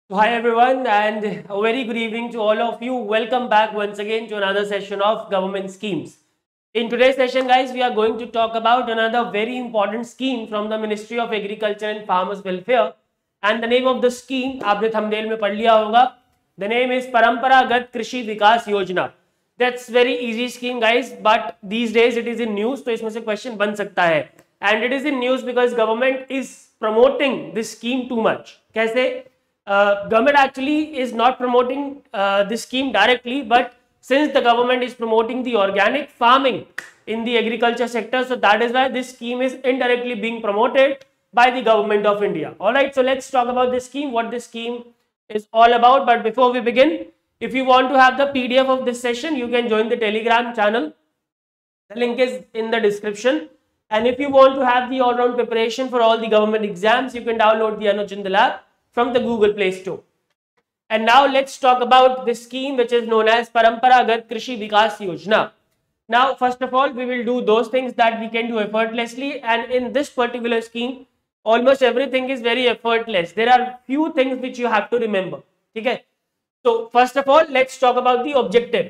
So hi everyone and a very good evening to all of you. Welcome back once again to another session of government schemes. In today's session guys, we are going to talk about another very important scheme from the Ministry of Agriculture and Farmers Welfare, and the name of the scheme आपने thumbnail में पढ़ लिया होगा. The name is परंपरागत कृषि विकास योजना. That's very easy scheme guys, but these days it is in news, तो इसमें से question बन सकता है. And it is in news because government is promoting this scheme too much. कैसे? Government actually is not promoting this scheme directly, but since the government is promoting the organic farming in the agriculture sector, so that is why this scheme is indirectly being promoted by the government of India. All right, so let's talk about this scheme, what this scheme is all about. But before we begin, if you want to have the PDF of this session, you can join the Telegram channel. The link is in the description. And if you want to have the all-round preparation for all the government exams, you can download the Anuj Jindal app from the Google Play Store. And now let's talk about this scheme which is known as Paramparagat Krishi Vikas Yojana. Now, first of all, we will do those things that we can do effortlessly, and in this particular scheme, almost everything is very effortless. There are few things which you have to remember. Okay? So, first of all, let's talk about the objective.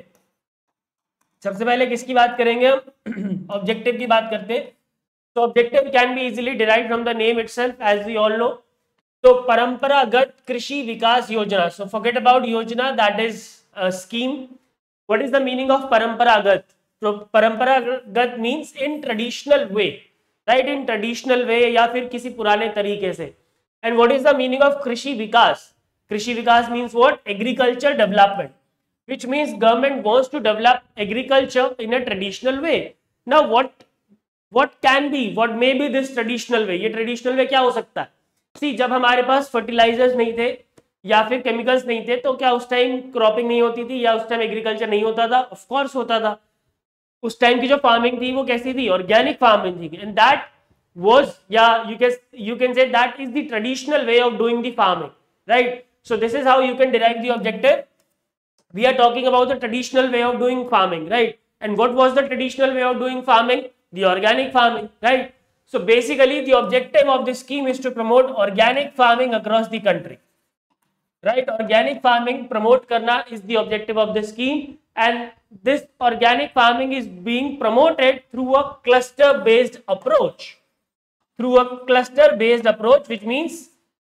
सबसे पहले किसकी बात करेंगे हम objective की बात करते हैं. तो objective can be easily derive from the name itself as we all know. तो Paramparagat Krishi Vikas Yojana. So forget about yojana, that is scheme. What is the meaning of paramparagat? तो paramparagat means in traditional way, right, in traditional way या फिर किसी पुराने तरीके से. And what is the meaning of krishi vikas? Krishi vikas means what? Agriculture development, which means government wants to develop agriculture in a traditional way. Now what can be, what may be this traditional way? ये traditional way क्या हो सकता है? See, जब हमारे पास fertilizers नहीं थे या फिर chemicals नहीं थे, तो क्या उस टाइम क्रॉपिंग नहीं होती थी या उस टाइम एग्रीकल्चर नहीं होता था? ऑफ कोर्स होता था. उस टाइम की जो फार्मिंग थी वो कैसी थी? ऑर्गेनिक फार्मिंग थी. And that was, yeah, you can say that is the traditional way of doing the farming, right? So this is how you can derive the objective. We are talking about the traditional way of doing farming, right? And what was the traditional way of doing farming? The organic farming, right? So basically the objective of this scheme is to promote organic farming across the country, right? Organic farming promote karna is the objective of the scheme, and this organic farming is being promoted through a cluster based approach. Through a cluster based approach, which means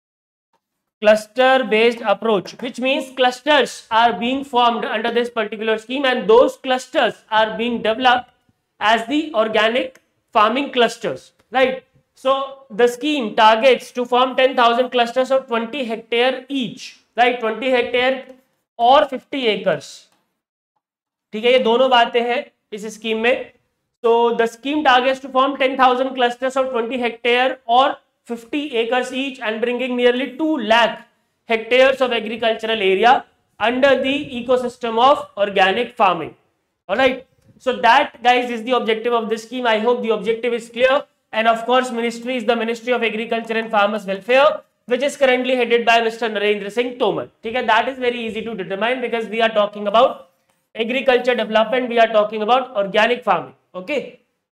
cluster based approach, which means clusters are being formed under this particular scheme, and those clusters are being developed as the organic farming clusters, right? So the scheme targets to form 10,000 clusters of 20 hectare each, right? 20 hectare और 50 acres. ठीक है, ये दोनों बातें हैं इस scheme में. So the scheme targets to form 10,000 clusters of 20 hectare or 50 acres each, and bringing nearly 2 lakh hectares of agricultural area under the ecosystem of organic farming. All right, so that guys is the objective of this scheme. I hope the objective is clear. And of course, ministry is the Ministry of Agriculture and Farmers Welfare, which is currently headed by Mr. Narendra Singh Tomar. Okay, that is very easy to determine because we are talking about agriculture development, we are talking about organic farming. Okay,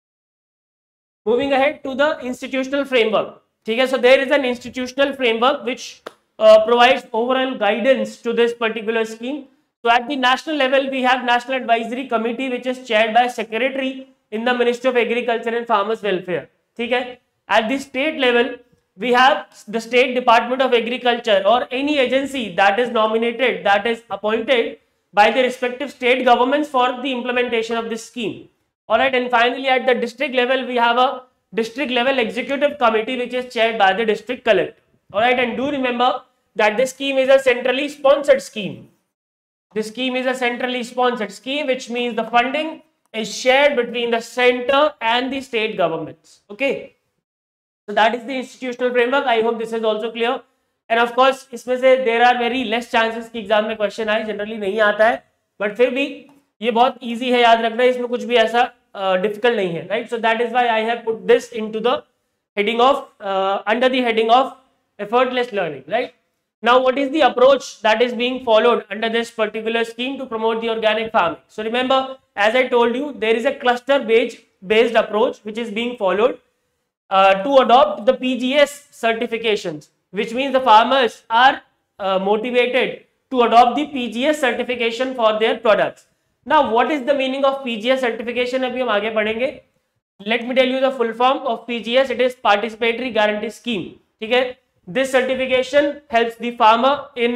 moving ahead to the institutional framework. ठीक है, so there is an institutional framework which provides overall guidance to this particular scheme. So at the national level, we have National Advisory Committee, which is chaired by Secretary in the Ministry of Agriculture and Farmers Welfare. ठीक है, at the state level, we have the State Department of Agriculture or any agency that is nominated, that is appointed by the respective state governments for the implementation of this scheme. All right, and finally at the district level, we have a district level executive committee which is chaired by the district collector. All right, and do remember that this scheme is a centrally sponsored scheme. This scheme is a centrally sponsored scheme, which means the funding is shared between the center and the state governments. Okay, so that is the institutional framework. I hope this is also clear. And of course, इसमें से there are very less chances कि exam में question आए, generally नहीं आता है, but फिर भी ये बहुत इजी है, याद रखना, इसमें कुछ भी ऐसा डिफिकल्ट नहीं है, right? So that is why I have put this into the heading of under the heading of effortless learning, right? Now what is the approach that is being followed under this particular scheme to promote the organic farming? So remember, as I told you, there is a cluster based approach which is being followed to adopt the PGS certifications, which means the farmers are motivated to adopt the PGS certification for their products. Now what is the meaning of PGS certification? अभी हम आगे पढ़ेंगे. Let me tell you the full form of PGS. It is Participatory Guarantee Scheme. ठीक है. This certification helps the farmer in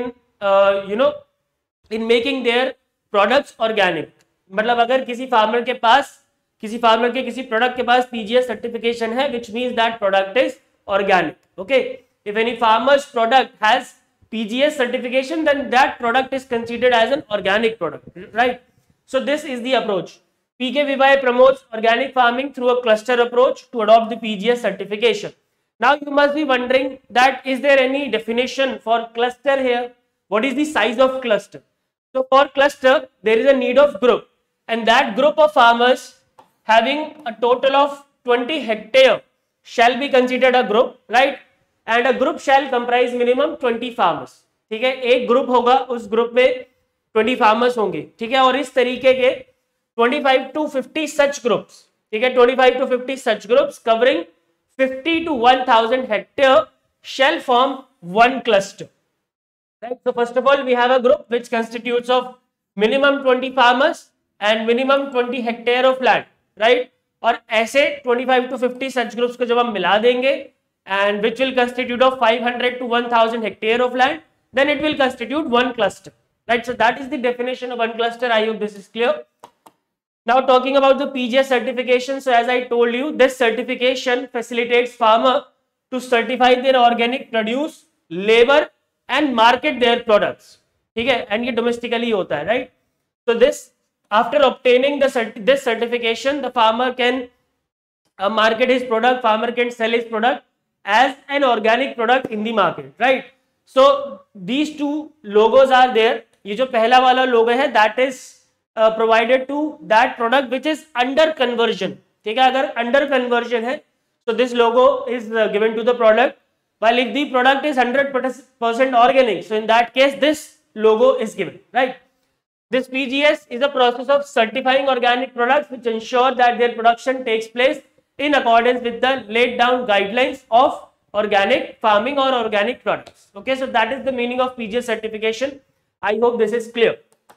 in making their products organic. मतलब अगर किसी farmer के किसी प्रोडक्ट के पास PGS certification है, which means that product is organic. Okay. If any farmer's product has PGS certification, then that product is considered as an organic product, right? So this is the approach. PKVY promotes organic farming through a cluster approach to adopt the PGS certification. Now you must be wondering that is there any definition for cluster here? What is the size of cluster? So for cluster, there is a need of group, and that group of farmers having a total of 20 hectare shall be considered a group, right? And a group shall comprise minimum 20 farmers. ठीक है, एक group होगा, उस group में 20 farmers होंगे. ठीक है, और इस तरीके के 25 to 50 such groups. ठीक है, 25 to 50 such groups covering 50 to 1000 hectare shall form one cluster. Right? So first of all, we have a group which constitutes of minimum 20 farmers and minimum 20 hectare of land. Right? और ऐसे 25 to 50 such groups को जब हम मिला देंगे, and which will constitute of 500 to 1000 hectare of land, then it will constitute one cluster. Right? So that is the definition of one cluster. I hope this is clear. Now talking about the PGS certification. So as I told you, this certification facilitates farmer to certify their organic produce, labor and market their products. ठीक है, and ये domestically होता है, right? So this, after obtaining this certification, the farmer can market his product, farmer can sell his product as an organic product in the market, right? So these two logos are there. ये जो पहला वाला logo है, that is provided to that product which is under conversion. ठीक है, अगर under conversion है, so this logo is given to the product. While if the product is 100% organic, so in that case this logo is given, right? This PGS is a process of certifying organic products which ensure that their production takes place in accordance with the laid down guidelines of organic farming or organic products. Okay, so that is the meaning of PGS certification. I hope this is clear.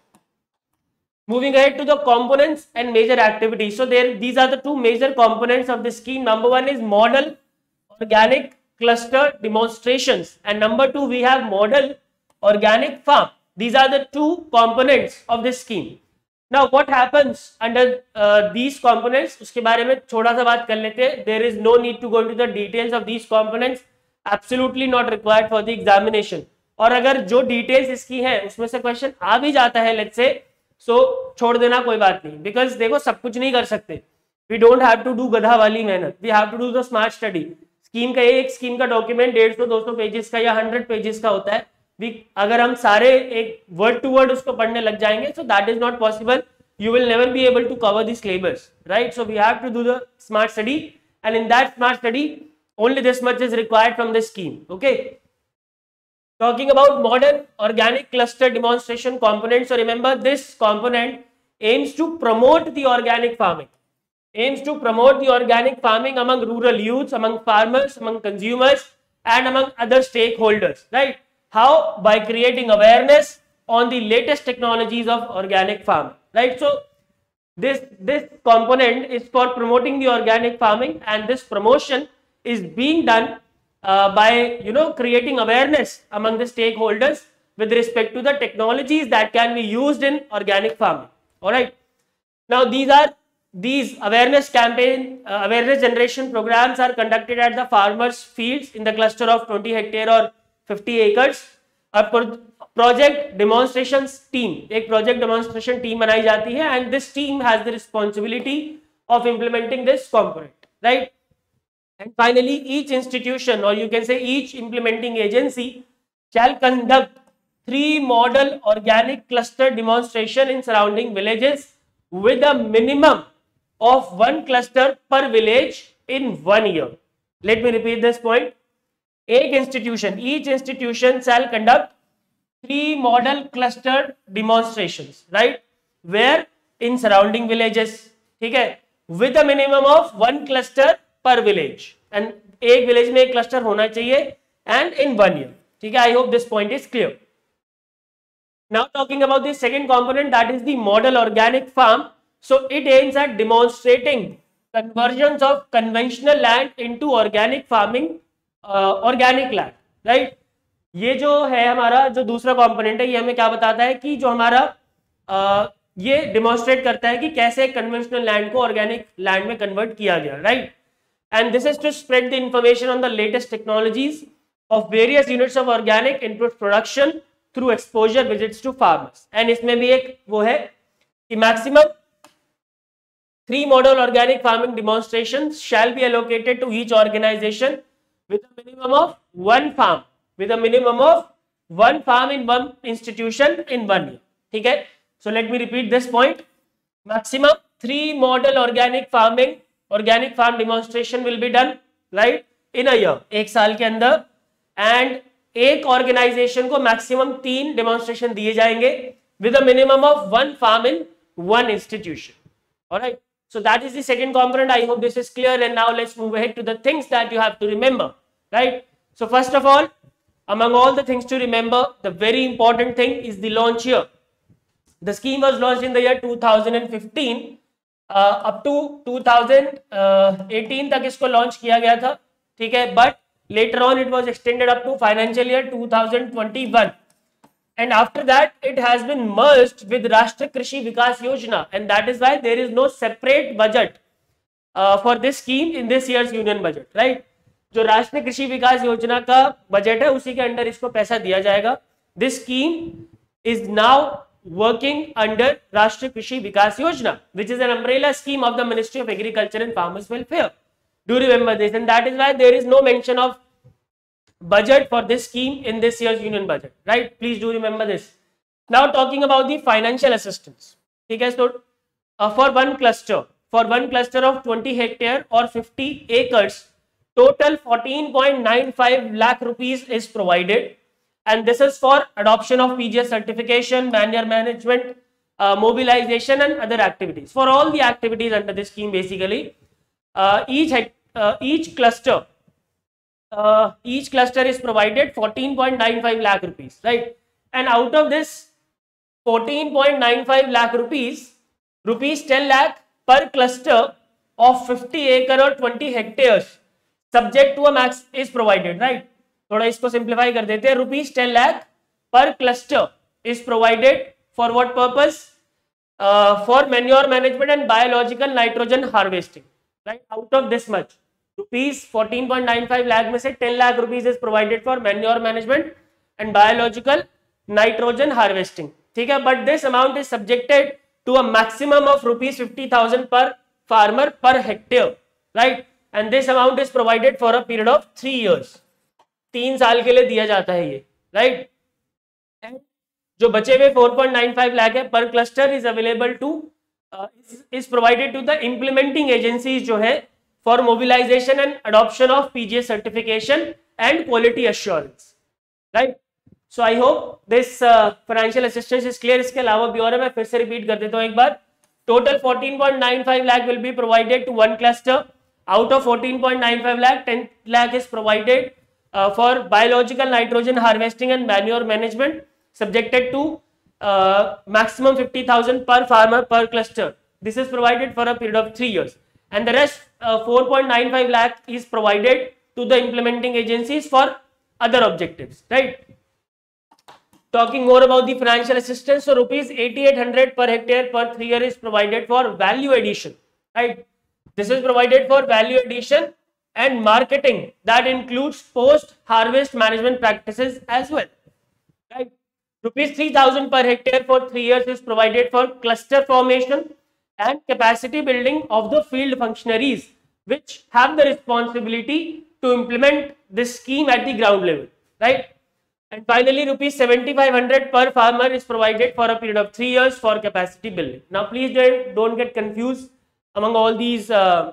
Moving ahead to the components and major activities. So these are the two major components of the scheme. Number one is model organic cluster demonstrations, and number two we have model organic farm. These are the two components of this scheme. Now what happens under these components, उसके बारे में थोड़ा सा बात कर लेते हैं. There is no need to go into the details of these components. Absolutely not required for the examination. और अगर जो details इसकी हैं उसमें से question आ भी जाता है, let's say, so छोड़ देना, कोई बात नहीं. Because देखो सब कुछ नहीं कर सकते. We don't have to do गधा वाली मेहनत. We have to do the smart study. Scheme का एक स्कीम का डॉक्यूमेंट 150-200 पेजेस का या 100 पेजेस का होता है. अगर हम सारे एक वर्ड टू वर्ड उसको पढ़ने लग जाएंगे, so that is not possible. You will never be able to cover the syllabus, right? So we have to do the smart study, and in that smart study only this much is required from the scheme. Okay, talking about modern organic cluster demonstration component. So remember, this component aims to promote the organic farming, among rural youths, among farmers, among consumers and among other stakeholders, right? How? By creating awareness on the latest technologies of organic farming, right? So this component is for promoting the organic farming, and this promotion is being done by creating awareness among the stakeholders with respect to the technologies that can be used in organic farming. All right. Now these awareness campaign, awareness generation programs are conducted at the farmers' fields in the cluster of 20 hectare or 50 acres. A project demonstrations team, एक project demonstration team बनाई जाती है, and this team has the responsibility of implementing this component, right? And finally, each institution, or you can say each implementing agency, shall conduct 3 model organic cluster demonstration in surrounding villages with a minimum of 1 cluster per village in 1 year. Let me repeat this point. Each institution shall conduct 3 model cluster demonstrations, right? Where in surrounding villages, ठीक है, with a minimum of 1 cluster per village, and एक village में एक cluster होना चाहिए, and in 1 year, ठीक है, I hope this point is clear. Now talking about the second component, that is the model organic farm. So it aims at demonstrating conversions of conventional land into organic farming, organic land, right? ये जो है हमारा जो दूसरा component है, ये हमें क्या बताता है कि जो हमारा ये डिमॉन्स्ट्रेट करता है कि कैसे कन्वेंशनल लैंड को ऑर्गेनिक लैंड में कन्वर्ट किया गया, right? And this is to spread the information on the latest technologies of various units of organic input production through exposure visits to farmers. And इसमें भी एक वो है कि maximum 3 model organic farming demonstrations shall be allocated to each organization with a minimum of 1 farm, with a minimum of 1 farm in 1 institution in 1 year. ठीक है, so let me repeat this point. Maximum 3 model organic farm demonstration will be done, right, in a year, एक साल के अंदर. And एक organisation को maximum 3 demonstration दिए जाएंगे with a minimum of 1 farm in 1 institution. All right. So that is the second component. I hope this is clear. And now let's move ahead to the things that you have to remember, right? So first of all, among all the things to remember, the very important thing is the launch year. The scheme was launched in the year 2015. Up to 2018 तक इसको launch किया गया था, ठीक है, but later on it was extended up to financial year 2021. And after that it has been merged with Rashtriya Krishi Vikas Yojana, and that is why there is no separate budget for this scheme in this year's union budget, right? जो राष्ट्रीय कृषि विकास योजना का budget है उसी के under इसको पैसा दिया जाएगा. This scheme is now working under Rashtriya Krishi Vikas Yojana, which is an umbrella scheme of the Ministry of Agriculture and Farmers Welfare. Do remember this, and that is why there is no mention of budget for this scheme in this year's union budget, right? Please do remember this. Now talking about the financial assistance, okay, so for one cluster of 20 hectare or 50 acres, total 14.95 lakh rupees is provided, and this is for adoption of PGS certification, manure management, mobilization and other activities. For all the activities under this scheme, basically each cluster is provided 14.95 lakh rupees, right? And out of this 14.95 lakh rupees 10 lakh per cluster of 50 acre or 20 hectares subject to a max is provided, right? थोड़ा इसको simplify कर देते हैं. rupees 10 lakh per cluster is provided for what purpose? For manure management and biological nitrogen harvesting, right? Out of this much rupees 14.95 lakh में से 10 lakh rupees is provided for manure management and biological nitrogen harvesting, ठीक है, but this amount is subjected to a maximum of rupees 50,000 per farmer per hectare, right? And this amount is provided for a period of 3 years. 3 साल के लिए दिया जाता है ये, right? And जो बचे हुए 4.95 लाख है पर cluster is available to is provided to the implementing agencies जो है for mobilization and adoption of PGS certification and quality assurance, right? So I hope this financial assistance is clear. इसके अलावा भी और है, मैं फिर से रिपीट कर देता हूँ एक बार. Total 14.95 lakh will be provided to one cluster. Out of 14.95 lakh, 10 lakh is provided for biological nitrogen harvesting and manure management, subjected to maximum 50,000 per farmer per cluster. This is provided for a period of 3 years, and the rest 4.95 lakh is provided to the implementing agencies for other objectives, right? Talking more about the financial assistance, so rupees 8,800 per hectare per 3 year is provided for value addition, right? This is provided for value addition and marketing that includes post harvest management practices as well, right? Rupees 3,000 per hectare for 3 years is provided for cluster formation and capacity building of the field functionaries which have the responsibility to implement this scheme at the ground level, right? And finally, rupees 7,500 per farmer is provided for a period of 3 years for capacity building. Now, please don't get confused among all these,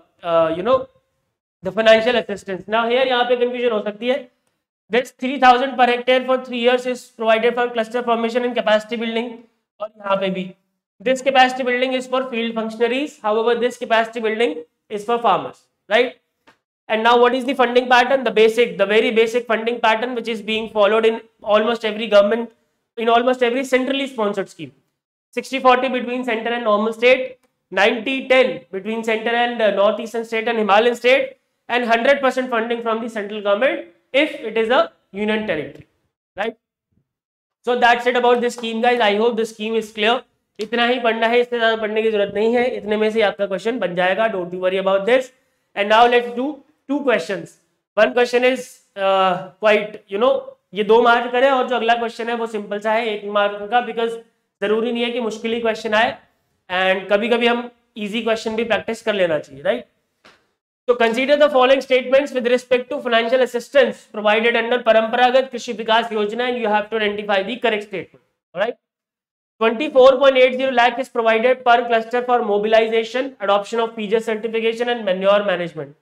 the financial assistance. Now, here यहाँ पे confusion हो सकती है. This 3,000 per hectare for 3 years is provided for cluster formation and capacity building. और यहाँ पे भी this capacity building is for field functionaries. However, this capacity building is for farmers, right? And now what is the funding pattern? The very basic funding pattern which is being followed in almost every government, in almost every centrally sponsored scheme. 60-40 between center and normal state, 90-10 between center and northeastern state and Himalayan state, and 100% funding from the central government if it is a union territory, right? So that's it about this scheme, guys. I hope the scheme is clear. इतना ही पढ़ना है, इससे ज़्यादा पढ़ने की जरूरत नहीं है. इतने में से आपका क्वेश्चन बन जाएगा. Don't you worry about this. And now let's do two questions. One question is quite, ये 2 मार्क का है, और जो अगला क्वेश्चन है वो सिंपल सा है, 1 मार्क का, बिकॉज जरूरी नहीं है कि मुश्किल ही क्वेश्चन आए, एंड कभी कभी हम इजी क्वेश्चन भी प्रैक्टिस कर लेना चाहिए, right? So consider the following statements with respect to financial assistance provided under Paramparagata Krishi Vikas Yojana, and you have to identify the correct statement. All right. 24.80 lakh is provided per cluster for mobilization, adoption of PGS certification and manure management.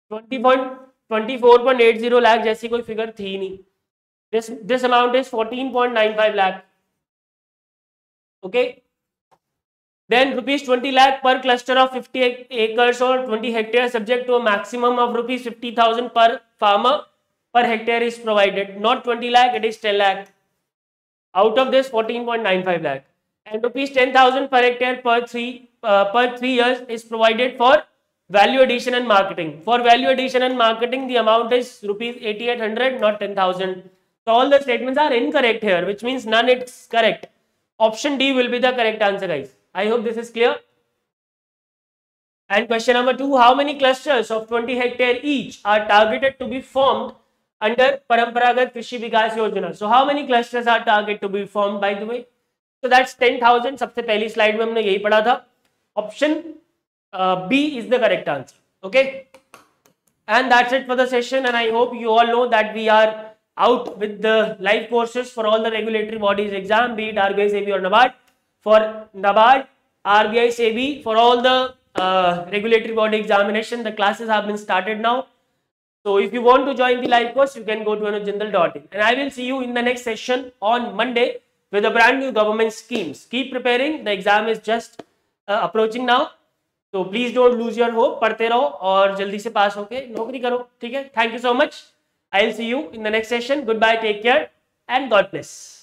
24.80 lakh जैसी कोई figure थी नहीं. This amount is 14.95 lakh. Okay. Then rupees 20 lakh per cluster of 50 acres or 20 hectares subject to a maximum of rupees 50,000 per farmer per hectare is provided. Not 20 lakh, it is 10 lakh. Out of this 14.95 lakh. And rupees 10,000 per hectare per 3 years is provided for value addition and marketing. For value addition and marketing, the amount is rupees 8,800, not 10,000. So all the statements are incorrect here, which means none is correct. Option D will be the correct answer, guys. I hope this is clear. And question number 2, how many clusters of 20 hectare each are targeted to be formed under Paramparagata Krishi Vikas Yojana? So how many clusters are targeted to be formed, by the way? So that's 10,000. सबसे पहली slide में हमने यही पढ़ा था. Option B is the correct answer. Okay. And that's it for the session. And I hope you all know that we are out with the live courses for all the regulatory bodies exam, be it RBI, SEBI or NABARD. For NABARD, RBI, SEBI, for all the regulatory body examination, the classes have been started now. So if you want to join the live course, you can go to anujjindal.in. And I will see you in the next session on Monday with a brand new government schemes. Keep preparing. The exam is just approaching now. So please don't lose your hope. पढ़ते रहो और जल्दी से पास होके नौकरी करो. ठीक है? Thank you so much. I will see you in the next session. Goodbye. Take care and God bless.